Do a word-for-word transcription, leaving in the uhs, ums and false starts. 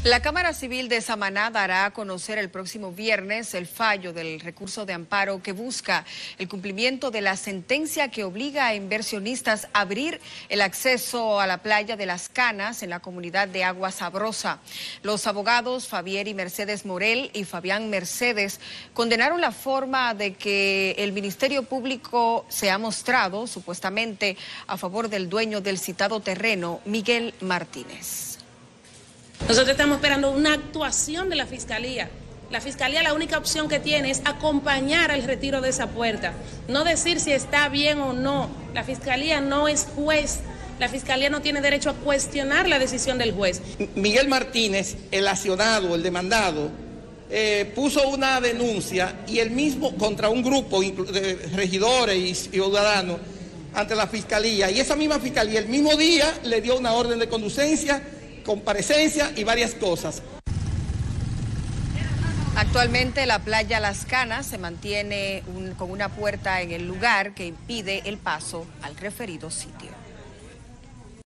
La Cámara Civil de Samaná dará a conocer el próximo viernes el fallo del recurso de amparo que busca el cumplimiento de la sentencia que obliga a inversionistas a abrir el acceso a la playa de Las Canas en la comunidad de Agua Sabrosa. Los abogados Fabier y Mercedes Morel y Fabián Mercedes condenaron la forma de que el Ministerio Público se ha mostrado supuestamente a favor del dueño del citado terreno, Miguel Martínez. Nosotros estamos esperando una actuación de la Fiscalía. La Fiscalía la única opción que tiene es acompañar al retiro de esa puerta, no decir si está bien o no. La Fiscalía no es juez, la Fiscalía no tiene derecho a cuestionar la decisión del juez. Miguel Martínez, el accionado, el demandado, eh, puso una denuncia y él mismo contra un grupo de regidores y ciudadanos ante la Fiscalía, y esa misma Fiscalía el mismo día le dio una orden de conducencia, comparecencia y varias cosas. Actualmente la playa Las Canas se mantiene un, con una puerta en el lugar que impide el paso al referido sitio.